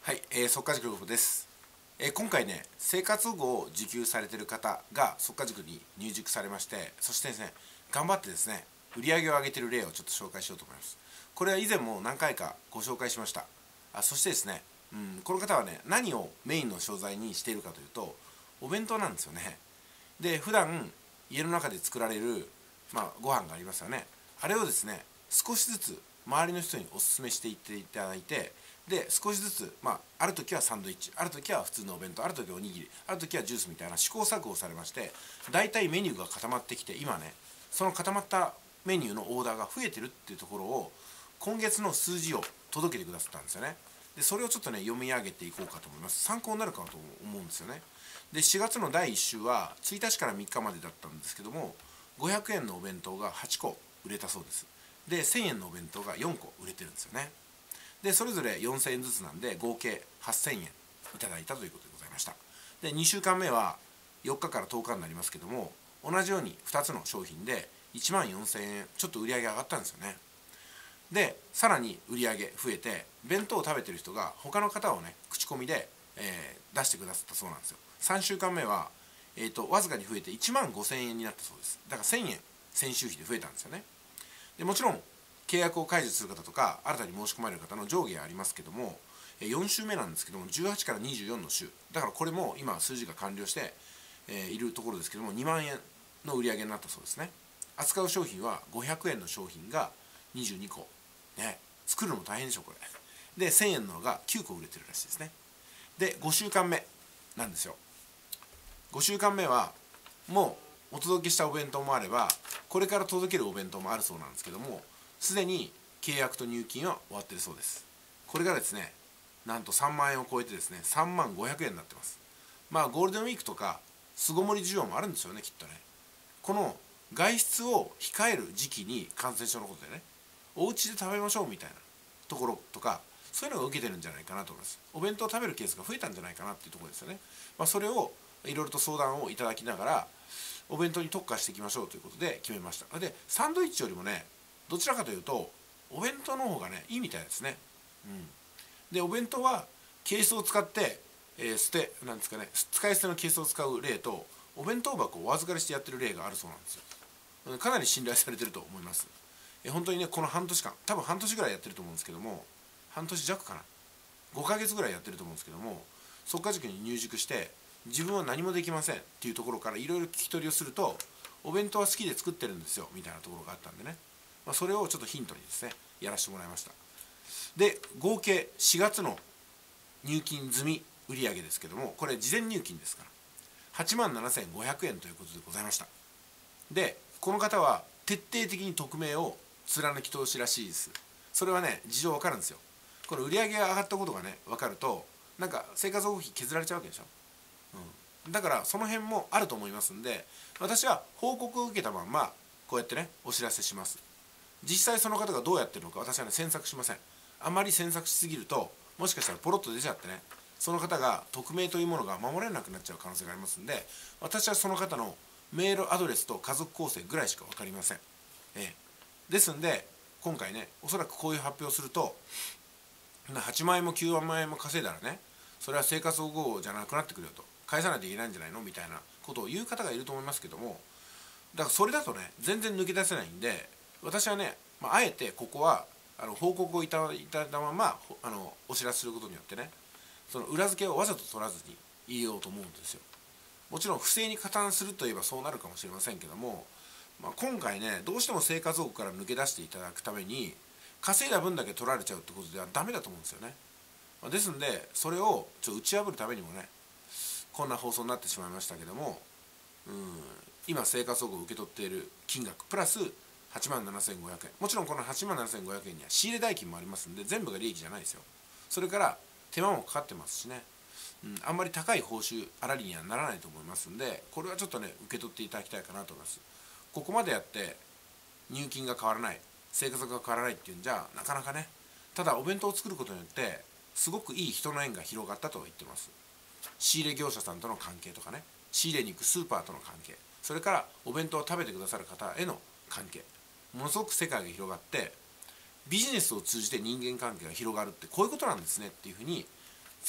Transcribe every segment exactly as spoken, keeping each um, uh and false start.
はい、えー、速稼塾の久保です、えー、今回ね、生活保護を受給されている方が速稼塾に入塾されまして、そしてですね、頑張ってですね、売り上げを上げている例をちょっと紹介しようと思います。これは以前も何回かご紹介しました。あそしてですね、うん、この方はね、何をメインの商材にしているかというと、お弁当なんですよね。で、普段家の中で作られる、まあ、ご飯がありますよね。あれをですね、少しずつ周りの人にお勧めしていっていただいて、で少しずつ、まあ、ある時はサンドイッチ、ある時は普通のお弁当、ある時はおにぎり、ある時はジュースみたいな試行錯誤をされまして、大体メニューが固まってきて、今ね、その固まったメニューのオーダーが増えてるっていうところを、今月の数字を届けてくださったんですよね。でそれをちょっとね、読み上げていこうかと思います。参考になるかと思うんですよね。でしがつのだいいっ週はついたちからみっかまでだったんですけども、ごひゃくえんのお弁当がはちこ売れたそうです。でせんえんのお弁当がよんこ売れてるんですよね。でそれぞれよんせんえんずつなんで、合計はっせんえんいただいたということでございました。でにしゅうかんめはよっかからとおかになりますけども、同じようにふたつの商品でいちまんよんせんえんちょっと売り上げ上がったんですよね。でさらに売り上げ増えて、弁当を食べてる人が他の方をね、口コミで、えー、出してくださったそうなんですよ。さんしゅうかんめは、えー、とわずかに増えていちまんごせんえんになったそうです。だからせんえん先週比で増えたんですよね。でもちろん契約を解除する方とか新たに申し込まれる方の上下がありますけども、よん週目なんですけども、じゅうはちからにじゅうよんの週だから、これも今数字が完了して、えー、いるところですけども、にまんえんの売り上げになったそうですね。扱う商品はごひゃくえんの商品がにじゅうにこ、ね、作るのも大変でしょこれで。せんえんのがきゅうこ売れてるらしいですね。でごしゅうかんめなんですよ。ごしゅうかんめはもうお届けしたお弁当もあれば、これから届けるお弁当もあるそうなんですけども、すでに契約と入金は終わっているそうです。これがですね、なんとさんまんえんを超えてですね、さんまんごひゃくえんになってます。まあゴールデンウィークとか巣ごもり需要もあるんですよね、きっとね。この外出を控える時期に感染症のことでね、お家で食べましょうみたいなところとか、そういうのが受けてるんじゃないかなと思います。お弁当を食べるケースが増えたんじゃないかなっていうところですよね。まあ、それをいろいろと相談をいただきながら、お弁当に特化していきましょうということで決めました。でサンドイッチよりもね、どちらかというとお弁当の方がね、いいみたいですね。うん、でお弁当はケースを使って、えー、捨てなんですかね、使い捨てのケースを使う例と、お弁当箱をお預かりしてやってる例があるそうなんですよ。かなり信頼されてると思います。え本当にね、この半年間、多分半年ぐらいやってると思うんですけども、半年弱かな、ごかげつぐらいやってると思うんですけども、速稼塾に入塾して自分は何もできませんっていうところからいろいろ聞き取りをすると、お弁当は好きで作ってるんですよみたいなところがあったんでね、まあ、それをちょっとヒントにですね、やらせてもらいました。で合計しがつの入金済み売上ですけども、これ事前入金ですからはちまんななせんごひゃくえんということでございました。でこの方は徹底的に匿名を貫き通しらしいです。それはね、事情わかるんですよ。この売り上げが上がったことがね分かると、なんか生活保護費削られちゃうわけでしょ。うん、だからその辺もあると思いますんで、私は報告を受けたまんまこうやってね、お知らせします。実際その方がどうやってるのか私はね、詮索しません。あまり詮索しすぎると、もしかしたらポロッと出ちゃってね、その方が匿名というものが守れなくなっちゃう可能性がありますんで、私はその方のメールアドレスと家族構成ぐらいしか分かりません。ええ、ですんで今回ね、おそらくこういう発表をすると、はちまんえんもきゅうまんえんも稼いだらね、それは生活保護じゃなくなってくるよと、返さないといけないんじゃないのみたいなことを言う方がいると思いますけども、だからそれだとね、全然抜け出せないんで、私はね、まあ、あえてここはあの報告をいただいたままあのお知らせすることによってね、その裏付けをわざと取らずに言おうと思うんですよ。もちろん不正に加担するといえばそうなるかもしれませんけども、まあ、今回ね、どうしても生活保護から抜け出していただくために稼いだ分だけ取られちゃうってことではダメだと思うんですよね。まあ、ですんでそれをちょっと打ち破るためにもね、こんな放送になってしまいましたけども、うん、今生活保護を受け取っている金額プラスはちまんななせんごひゃくえん、もちろんこのはちまんななせんごひゃくえんには仕入れ代金もありますんで、全部が利益じゃないですよ。それから手間もかかってますしね、うん、あんまり高い報酬粗利にはならないと思いますんで、これはちょっとね、受け取っていただきたいかなと思います。ここまでやって入金が変わらない、生活が変わらないっていうんじゃなかなかね。ただお弁当を作ることによってすごくいい人の縁が広がったと言ってます。仕入れ業者さんとの関係とかね、仕入れに行くスーパーとの関係、それからお弁当を食べてくださる方への関係、ものすごく世界が広がって、ビジネスを通じて人間関係が広がるってこういうことなんですねっていうふうに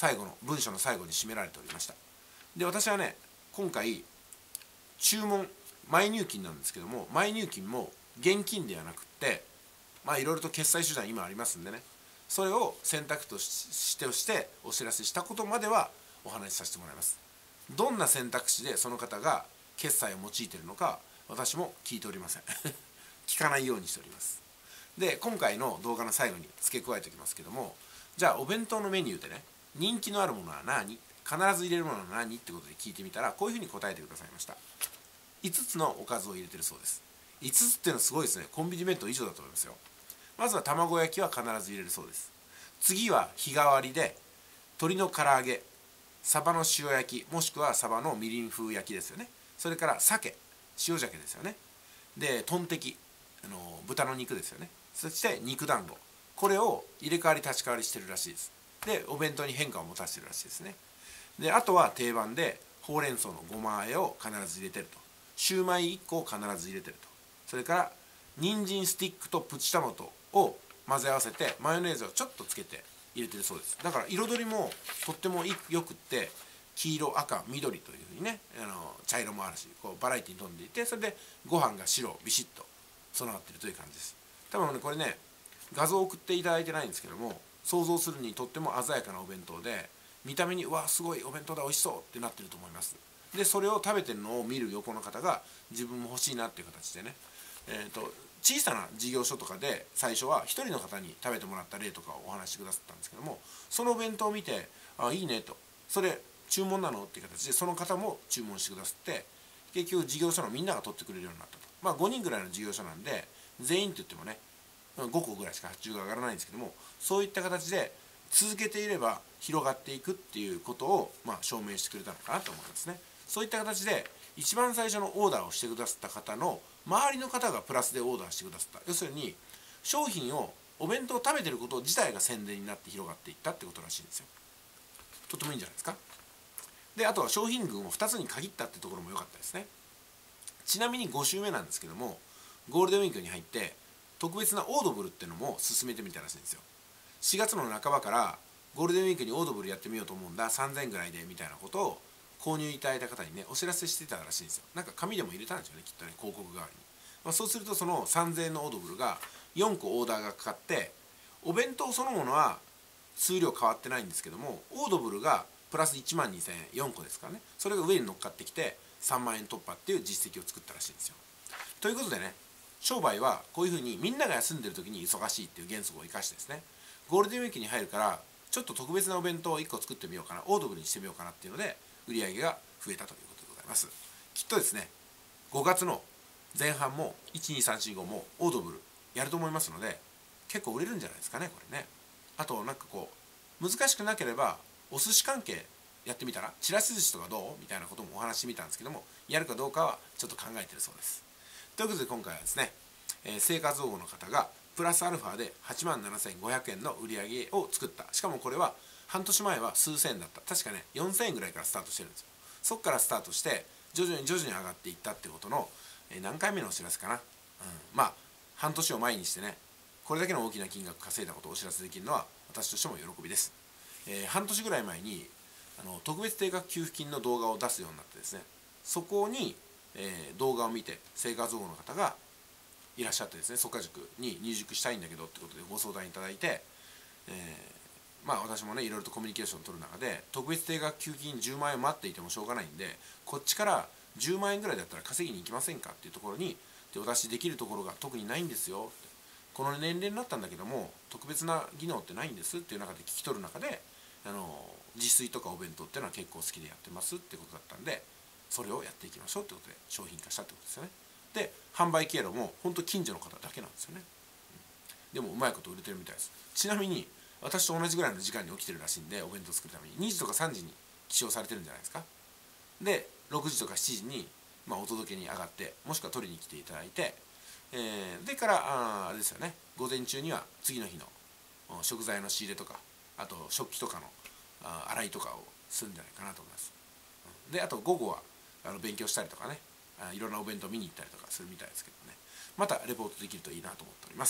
最後の文章の最後に締められておりました。で私はね今回注文前入金なんですけども、前入金も現金ではなくってまあいろいろと決済手段今ありますんでね、それを選択としてとしてお知らせしたことまではお話しさせてもらいます。どんな選択肢でその方が決済を用いているのか私も聞いておりません聞かないようにしております。で今回の動画の最後に付け加えておきますけども、じゃあお弁当のメニューでね人気のあるものは何、必ず入れるものは何ってことで聞いてみたらこういうふうに答えてくださいました。いつつのおかずを入れてるそうです。いつつっていうのはすごいですね。コンビニ弁当以上だと思いますよ。まずは卵焼きは必ず入れるそうです。次は日替わりで鶏の唐揚げ、サバの塩焼きもしくはサバのみりん風焼きですよね。それから鮭、塩鮭ですよね。でトンテキ、あの豚の肉ですよね。そして肉団子、これを入れ替わり立ち替わりしてるらしいです。でお弁当に変化を持たせてるらしいですね。であとは定番でほうれん草のごま和えを必ず入れてると、シューマイいっこを必ず入れてると、それから人参スティックとプチトマトを混ぜ合わせてマヨネーズをちょっとつけて入れてるそうです。だから彩りもとってもよくって、黄色赤緑というふうにね、あの茶色もあるし、こうバラエティに富んでいて、それでご飯が白ビシッと備わっているという感じです。多分ねこれね画像を送っていただいてないんですけども、想像するにとっても鮮やかなお弁当で、見た目にうわすごいお弁当だ美味しそうってなってると思います。でそれを食べてるのを見る横の方が自分も欲しいなっていう形でね、えーと小さな事業所とかで最初はひとりの方に食べてもらった例とかをお話ししてくださったんですけども、そのお弁当を見て「あいいね」と「それ注文なの?」っていう形でその方も注文してくださって、結局事業所のみんなが取ってくれるようになったと。まあごにんぐらいの事業所なんで全員って言ってもねごこぐらいしか発注が上がらないんですけども、そういった形で続けていれば広がっていくっていうことをまあ証明してくれたのかなと思いますね。そういった形で一番最初のオーダーをしてくださった方の周りの方がプラスでオーダーしてくださった、要するに商品をお弁当を食べてること自体が宣伝になって広がっていったってことらしいんですよ。とてもいいんじゃないですか。であとは商品群をふたつに限ったってところも良かったですね。ちなみにご週目なんですけども、ゴールデンウィークに入って特別なオードブルっていうのも進めてみたらしいんですよ。しがつの半ばからゴールデンウィークにオードブルやってみようと思うんだ、さんぜんえんぐらいでみたいなことを購入いただいた方にねお知らせしてたらしいんですよ。なんか紙でも入れたんですよねきっとね、広告代わりに。まあ、そうするとそのさんぜんえんのオードブルがよんこオーダーがかかって、お弁当そのものは数量変わってないんですけども、オードブルがプラスいちまんにせんえん、よんこですからね、それが上に乗っかってきてさんまんえん突破っていう実績を作ったらしいんですよ。ということでね、商売はこういうふうにみんなが休んでる時に忙しいっていう原則を生かしてですね、ゴールデンウィークに入るからちょっと特別なお弁当をいっこ作ってみようかな、オードブルにしてみようかなっていうので売り上げが増えたということでございます。きっとですねごがつの前半もいちにさんしごもオードブルやると思いますので、結構売れるんじゃないですかねこれね。あとなんかこう難しくなければお寿司関係やってみたら、ちらし寿司とかどうみたいなこともお話してみたんですけども、やるかどうかはちょっと考えてるそうです。ということで今回はですね、えー、生活保護の方がプラスアルファではちまんななせんごひゃくえんの売り上げを作った。しかもこれは半年前は数千円だった。確かねよんせんえんぐらいからスタートしてるんですよ。そこからスタートして徐々に徐々に上がっていったってことの、えー、何回目のお知らせかな、うん、まあ半年を前にしてねこれだけの大きな金額稼いだことをお知らせできるのは私としても喜びです。えー、半年ぐらい前にあの特別定額給付金の動画を出すようになってですね、そこに、えー、動画を見て生活保護の方がいらっしゃってですね、即価塾に入塾したいんだけどってことでご相談いただいて、えー、まあ私もねいろいろとコミュニケーションを取る中で、特別定額給付金じゅうまんえん待っていてもしょうがないんで、こっちからじゅうまんえんぐらいだったら稼ぎに行きませんかっていうところに、でお出しできるところが特にないんですよって、この年齢になったんだけども特別な技能ってないんですっていう中で聞き取る中で、あの自炊とかお弁当っていうのは結構好きでやってますってことだったんで、それをやっていきましょうってことで商品化したってことですよね。で販売経路も本当近所の方だけなんですよね、うん、でもうまいこと売れてるみたいです。ちなみに私と同じぐらいの時間に起きてるらしいんで、お弁当作るためににじとかさんじに起床されてるんじゃないですか。でろくじとかしちじに、まあ、お届けに上がって、もしくは取りに来ていただいて、えー、でからああれですよね、午前中には次の日の食材の仕入れとか、あと食器とかのあ洗いとかをするんじゃないかなと思います。であと午後はあの勉強したりとかね、あいろんなお弁当見に行ったりとかするみたいですけどね、またレポートできるといいなと思っております。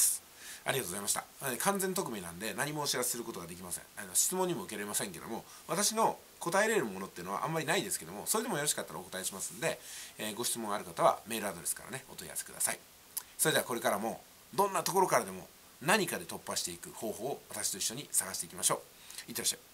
ありがとうございました。完全匿名なんで何もお知らせすることができません。あの質問にも受けられませんけども、私の答えれるものっていうのはあんまりないですけども、それでもよろしかったらお答えしますんで、えー、ご質問がある方はメールアドレスからねお問い合わせください。それではこれからもどんなところからでも何かで突破していく方法を私と一緒に探していきましょう。いってらっしゃい。